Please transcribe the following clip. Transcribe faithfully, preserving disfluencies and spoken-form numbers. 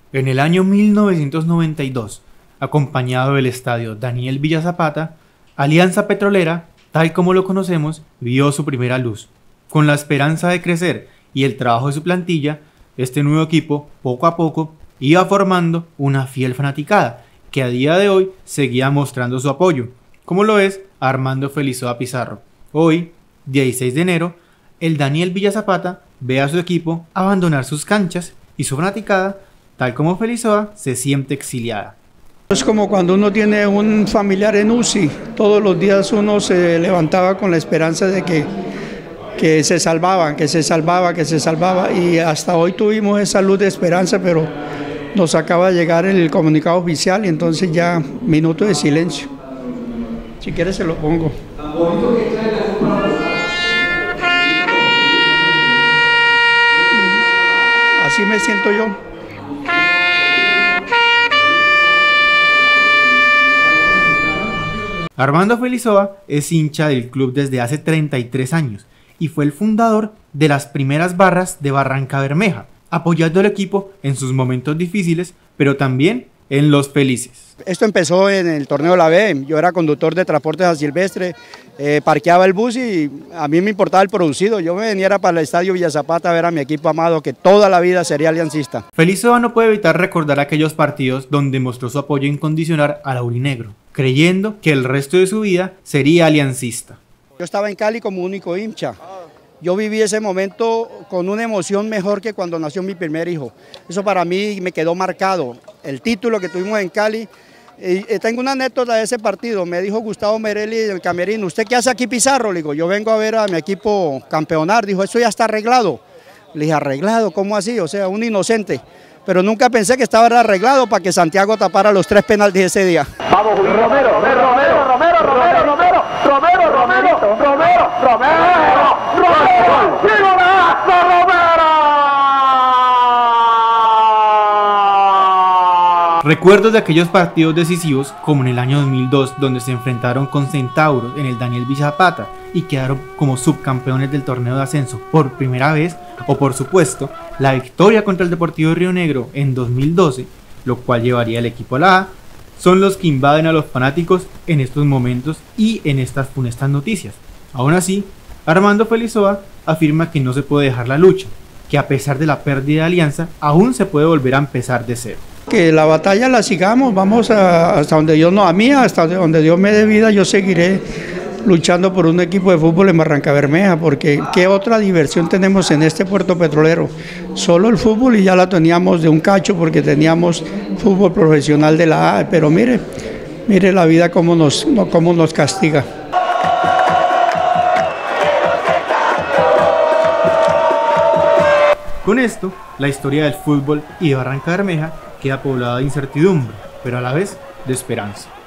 En el año mil novecientos noventa y dos, acompañado del estadio Daniel Villa Zapata, Alianza Petrolera, tal como lo conocemos, vio su primera luz. Con la esperanza de crecer y el trabajo de su plantilla, este nuevo equipo, poco a poco, iba formando una fiel fanaticada, que a día de hoy seguía mostrando su apoyo, como lo es Armando Felizoa Pizarro. Hoy, dieciséis de enero, el Daniel Villa Zapata ve a su equipo abandonar sus canchas y su fanaticada, tal como Felizoa, se siente exiliada. Es como cuando uno tiene un familiar en U C I, todos los días uno se levantaba con la esperanza de que, que se salvaban, que se salvaba, que se salvaba, y hasta hoy tuvimos esa luz de esperanza, pero nos acaba de llegar el comunicado oficial y entonces ya minuto de silencio. Si quieres se lo pongo. Así me siento yo. Armando Felizoa es hincha del club desde hace treinta y tres años y fue el fundador de las primeras barras de Barrancabermeja, apoyando al equipo en sus momentos difíciles, pero también en los felices. Esto empezó en el torneo de la B, yo era conductor de transporte a Silvestre, eh, parqueaba el bus y a mí me importaba el producido, yo me venía para el estadio Villa Zapata a ver a mi equipo amado que toda la vida sería aliancista. Felizoa no puede evitar recordar aquellos partidos donde mostró su apoyo incondicional al aurinegro, creyendo que el resto de su vida sería aliancista. Yo estaba en Cali como único hincha. Yo viví ese momento con una emoción mejor que cuando nació mi primer hijo. Eso para mí me quedó marcado. El título que tuvimos en Cali. Y tengo una anécdota de ese partido. Me dijo Gustavo Merelli del camerino, ¿usted qué hace aquí, Pizarro? Le digo, yo vengo a ver a mi equipo campeonar. Dijo, eso ya está arreglado. Le dije, ¿arreglado? ¿Cómo así? O sea, un inocente. Pero nunca pensé que estaba arreglado para que Santiago tapara los tres penaltis ese día. Vamos, Romero, Romero, Romero, Romero, Romero, Romero, Romero, Romero, Romero, Romero, Romero, Romero, Romero. Recuerdos de aquellos partidos decisivos, como en el año dos mil dos, donde se enfrentaron con Centauros en el Daniel Villa Zapata y quedaron como subcampeones del torneo de ascenso por primera vez, o por supuesto, la victoria contra el Deportivo Río Negro en dos mil doce, lo cual llevaría al equipo a la A, son los que invaden a los fanáticos en estos momentos y en estas funestas noticias. Aún así, Armando Felizoa afirma que no se puede dejar la lucha, que a pesar de la pérdida de Alianza, aún se puede volver a empezar de cero. Que la batalla la sigamos, vamos a, hasta donde Dios nos, a mí, hasta donde Dios me dé vida, yo seguiré luchando por un equipo de fútbol en Barrancabermeja, porque qué otra diversión tenemos en este puerto petrolero. Solo el fútbol y ya la teníamos de un cacho porque teníamos fútbol profesional de la A, pero mire, mire la vida cómo nos, cómo nos castiga. Con esto, la historia del fútbol y de Barrancabermeja queda poblada de incertidumbre, pero a la vez de esperanza.